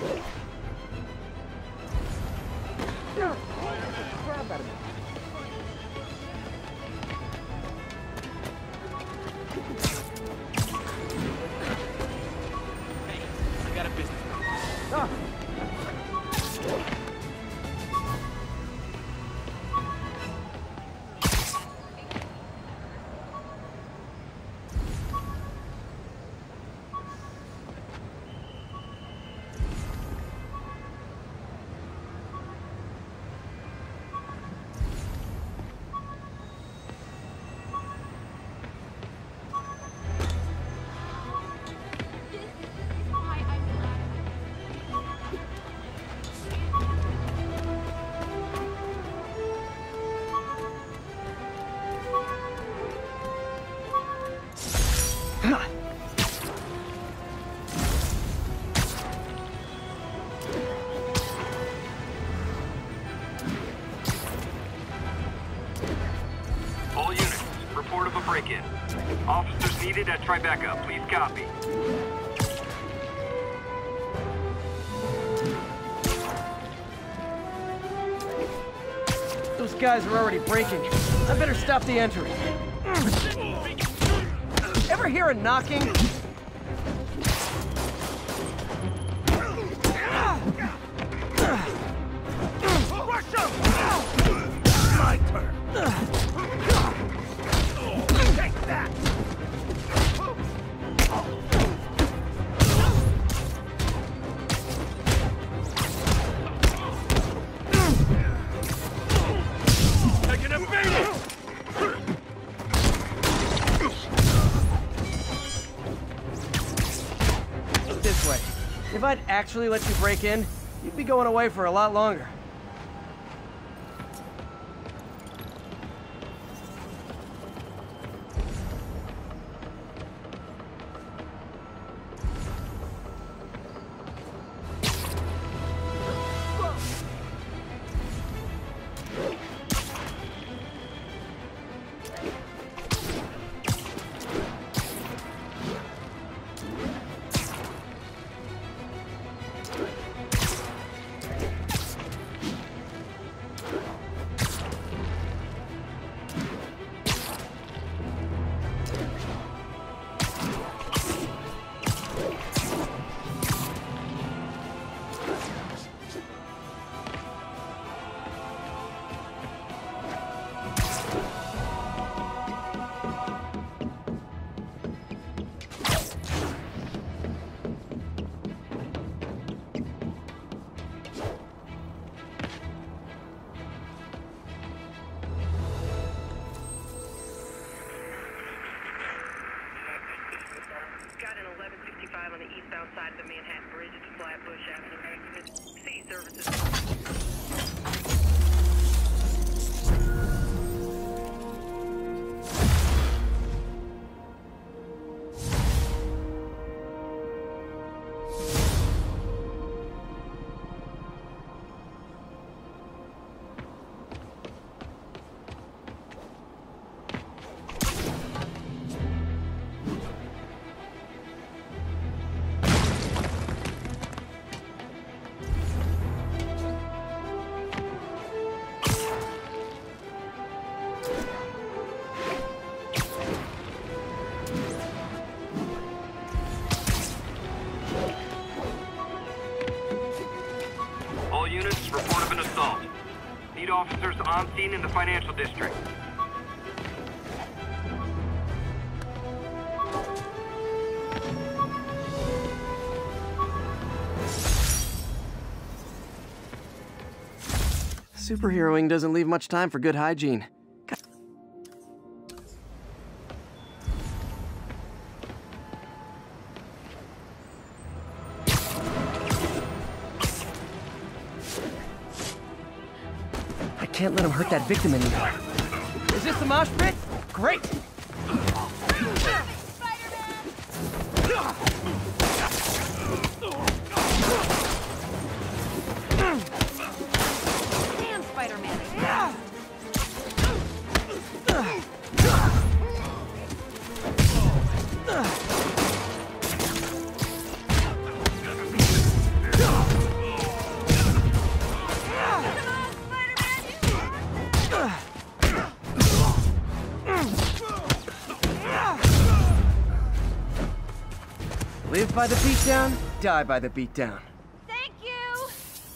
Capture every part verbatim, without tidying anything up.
Crap out of me. Hey, I got a business. Ah. All units, report of a break-in. Officers needed at Tribeca. Please copy. Those guys are already breaking. I better stop the entry. Ever hear a knocking? My turn. Take that. Taking a beating. This way. If I'd actually let you break in, you'd be going away for a lot longer. Got an eleven sixty-five on the eastbound side of the Manhattan Bridge to Flatbush Avenue. City services. All units, report of an assault. Need officers on scene in the financial district. Superheroing doesn't leave much time for good hygiene. I can't let him hurt that victim anymore. Is this the mosh pit? Great! Damn, Spider-Man. Ugh! by the beatdown, die by the beatdown. Thank you!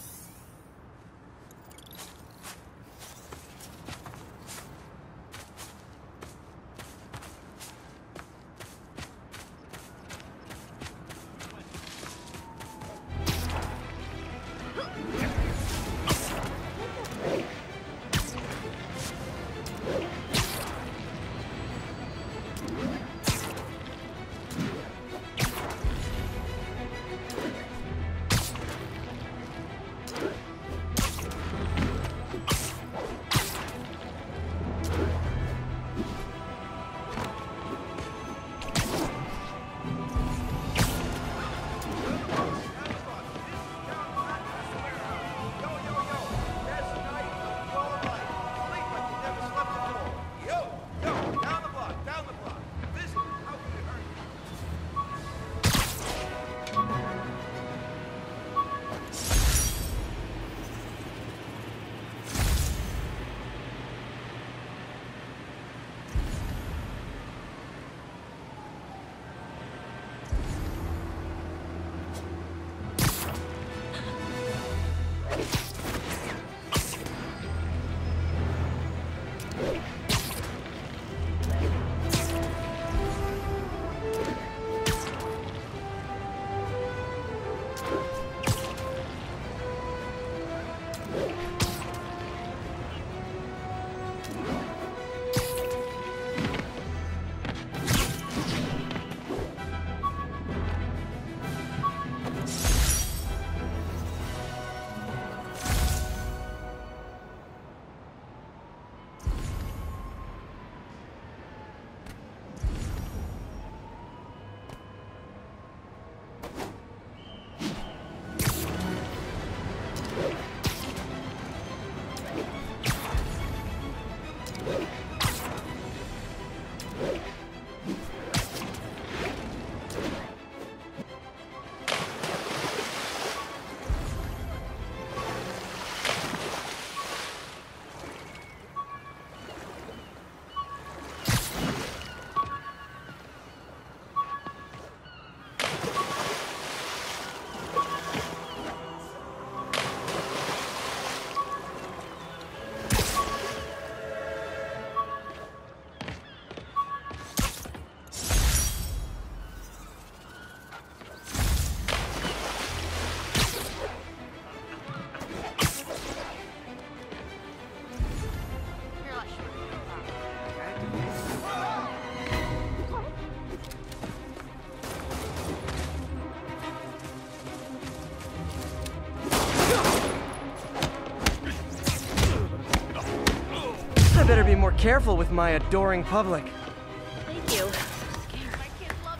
I better be more careful with my adoring public. Thank you. I'm scared. My kids love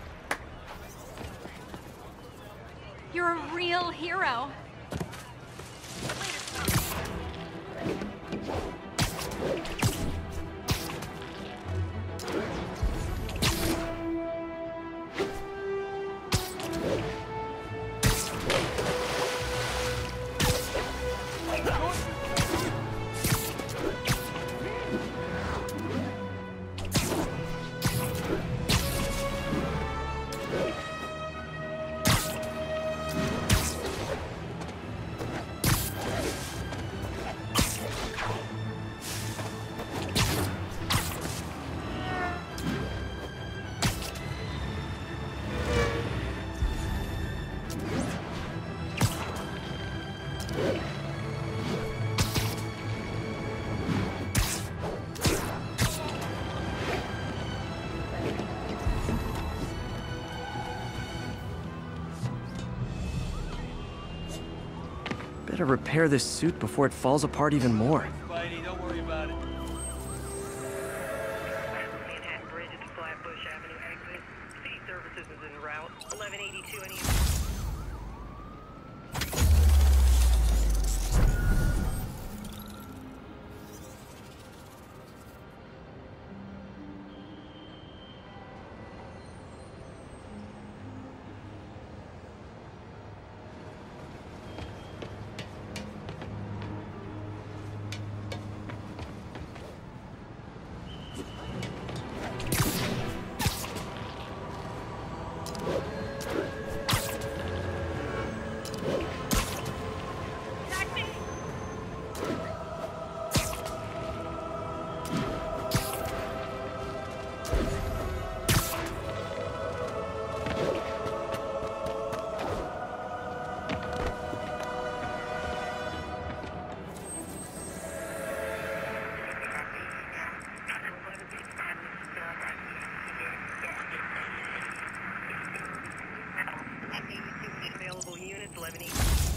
you. You're a real hero. Better repair this suit before it falls apart even more. Spidey, don't worry about it. Manhattan Bridge at the Flatbush Avenue exit. Speed services is en route. eleven eighty-two and Thank you. eleven East.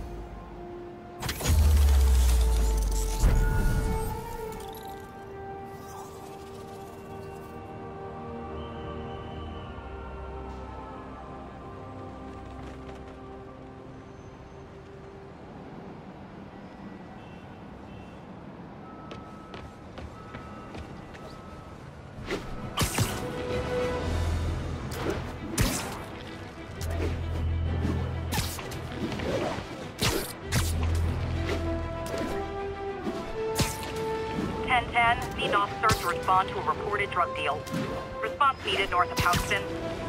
ten ten, need an officer to respond to a reported drug deal. Response needed north of Houston.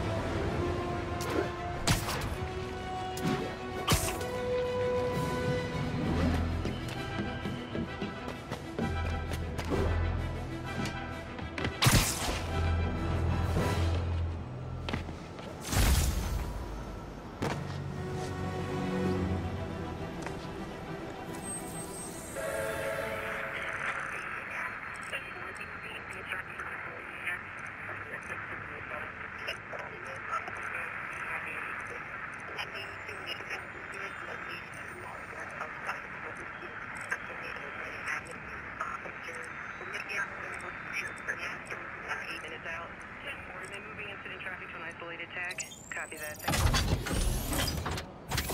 Eight minutes out. We're moving incident traffic to an isolated tag. Copy that. Thank you.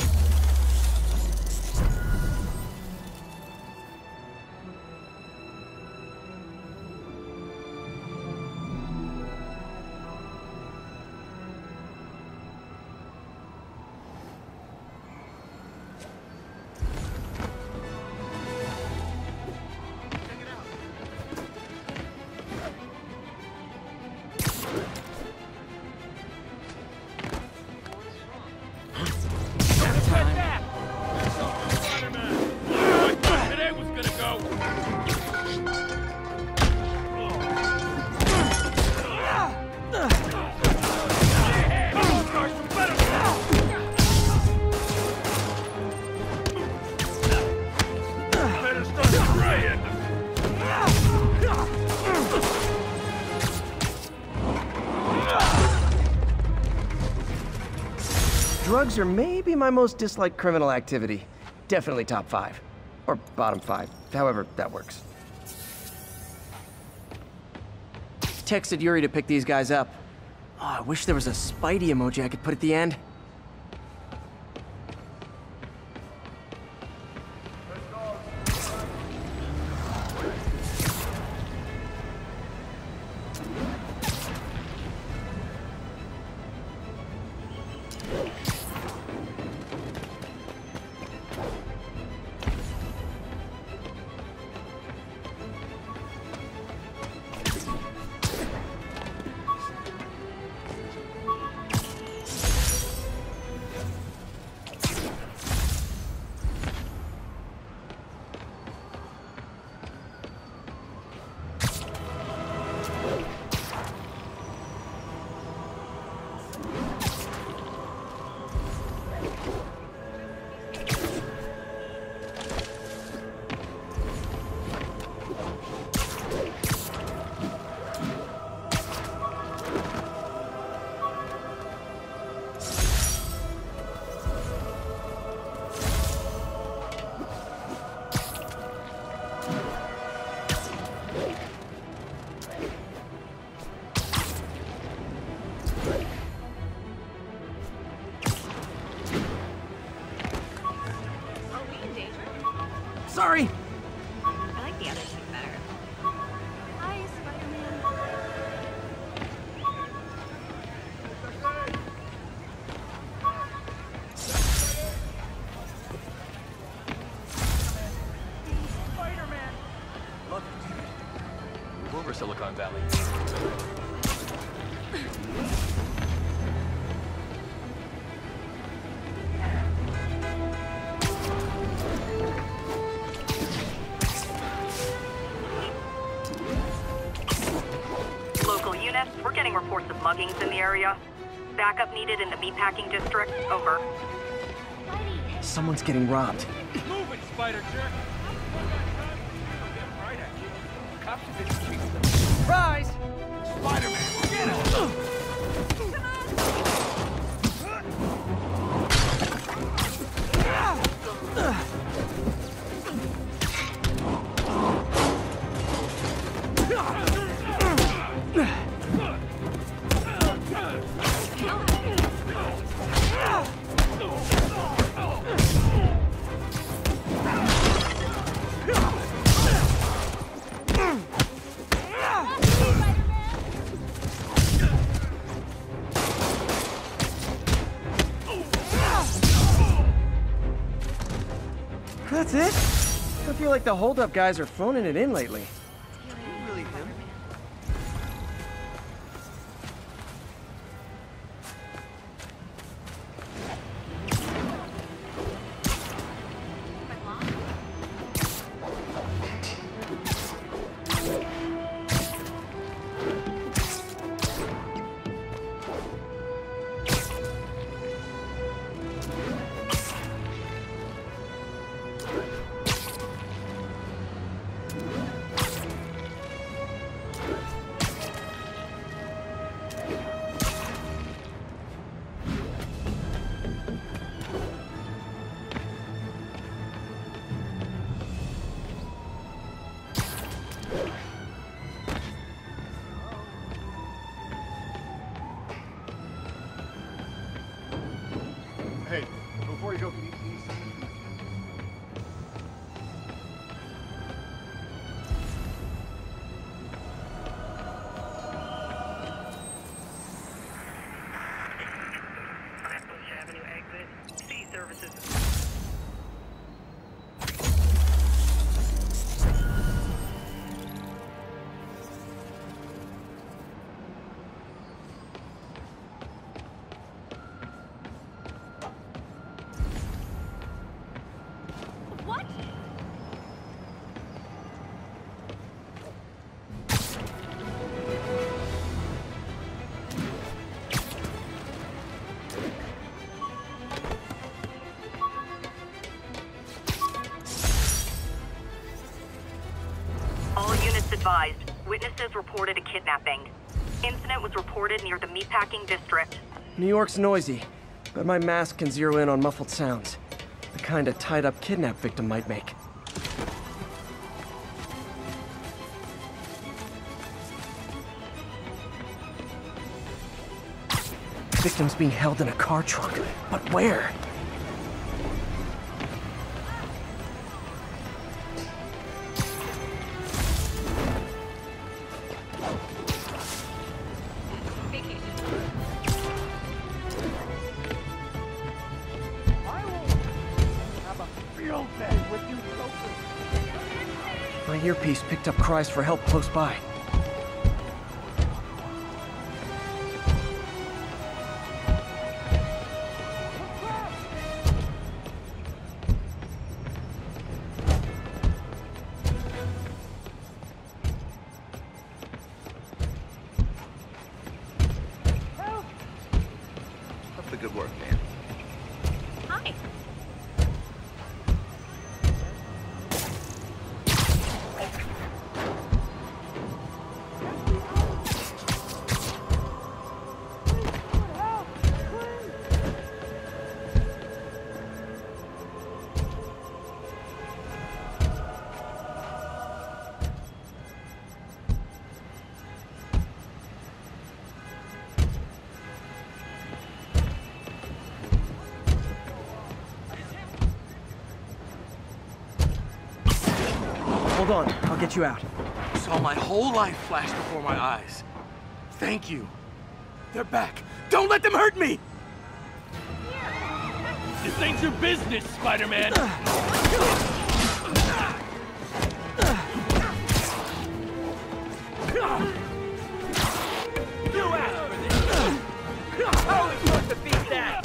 Drugs are maybe my most disliked criminal activity. Definitely top five. Or bottom five, however that works. Texted Yuri to pick these guys up. Oh, I wish there was a Spidey emoji I could put at the end. Sorry! I like the other two better. Hi, Spider-Man. Spider-Man! Love it. Move over, Silicon Valley. Local units, we're getting reports of muggings in the area. Backup needed in the meatpacking district. Over. Someone's getting robbed. Move it, Spider Jerk! Right at you. Cops have been chasing them. Rise! Spider-Man, get him! That's it? I feel like the holdup guys are phoning it in lately. Really him? Hey, before you go, can you, can you send me? Flatbush Avenue exit. C services. What? All units advised. Witnesses reported a kidnapping. Incident was reported near the meatpacking district. New York's noisy, but my mask can zero in on muffled sounds. The kind a tied-up kidnap victim might make. Victim's being held in a car trunk, but where? Vacation. I will have a field day with you folks. My earpiece picked up cries for help close by. Up the good work, man. Hi. Hold on, I'll get you out. Saw my whole life flash before my eyes. Thank you. They're back. Don't let them hurt me! This ain't your business, Spider-Man! You asked for this! How are we supposed to beat that?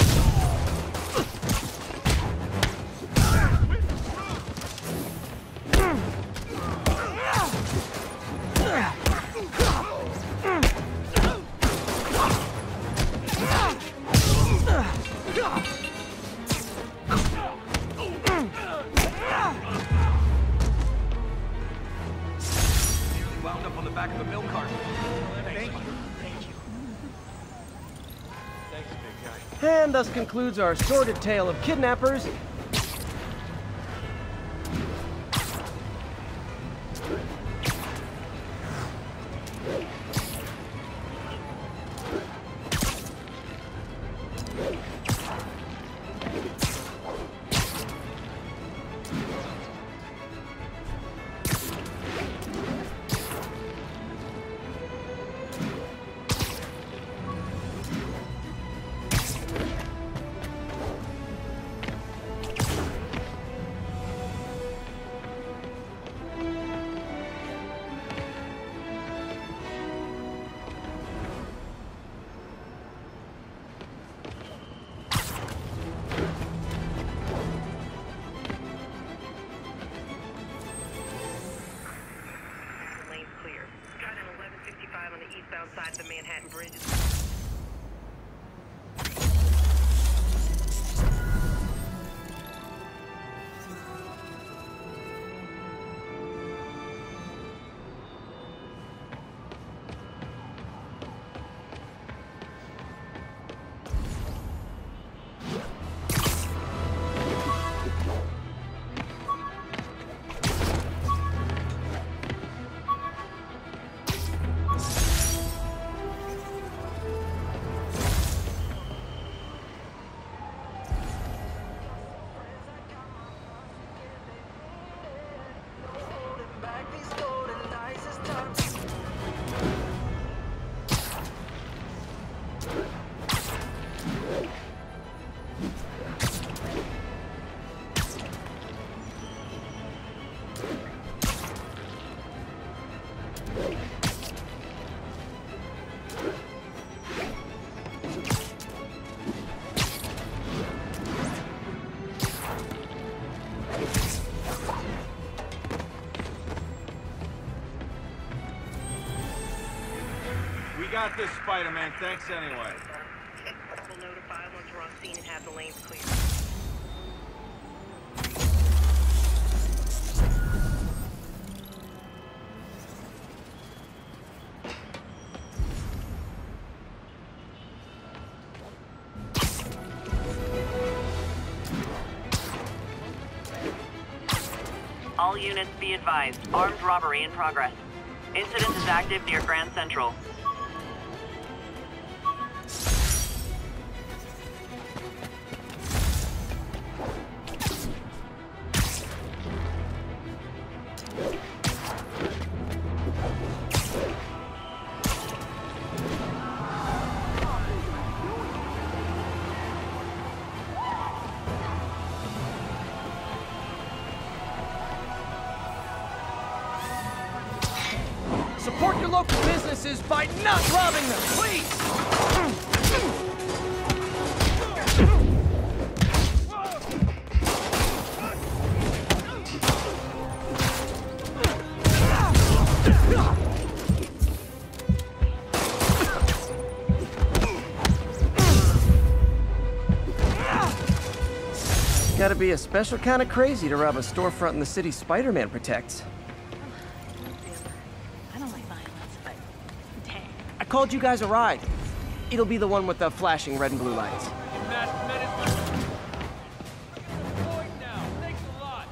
Wound up on the back of a milk cart. Thank you. Thank you. Thanks, big guy. And thus concludes our sordid tale of kidnappers. Manhattan Bridge. Got this, Spider-Man. Thanks anyway. We'll notify once we're on scene and have the lanes clear. All units be advised. Armed robbery in progress. Incident is active near Grand Central. Support your local businesses by not robbing them, please! Gotta be a special kind of crazy to rob a storefront in the city Spider-Man protects. I called you guys a ride. It'll be the one with the flashing red and blue lights. Thanks a lot.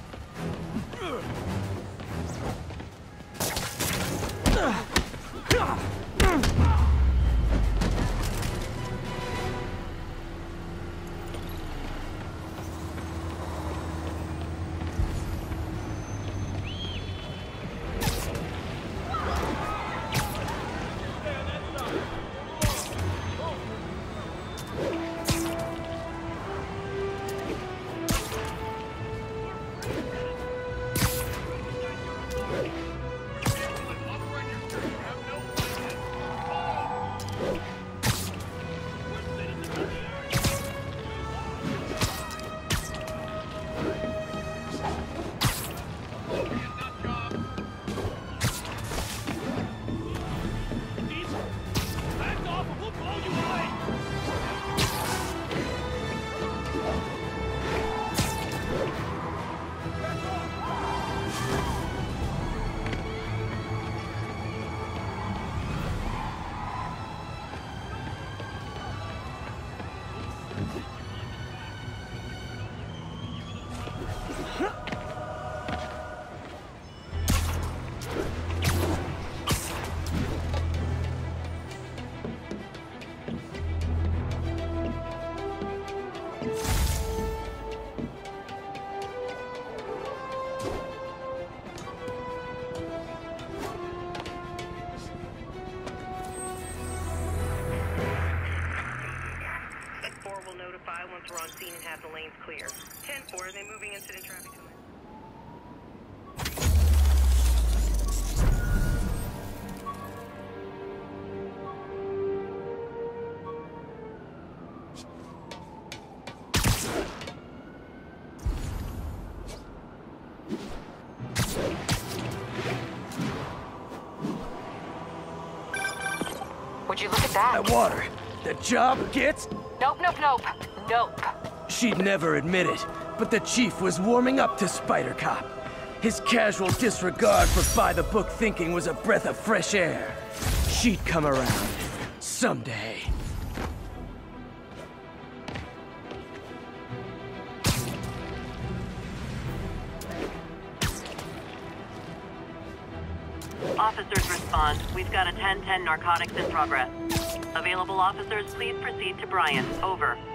Once we're on scene and have the lanes clear. ten four, are they moving incident traffic to it? that? That water. The job gets... Nope, nope, nope. Nope. She'd never admit it, but the chief was warming up to Spider Cop. His casual disregard for by-the-book thinking was a breath of fresh air. She'd come around. Someday. Officers respond. We've got a ten ten narcotics in progress. Available officers, please proceed to Bryant. Over.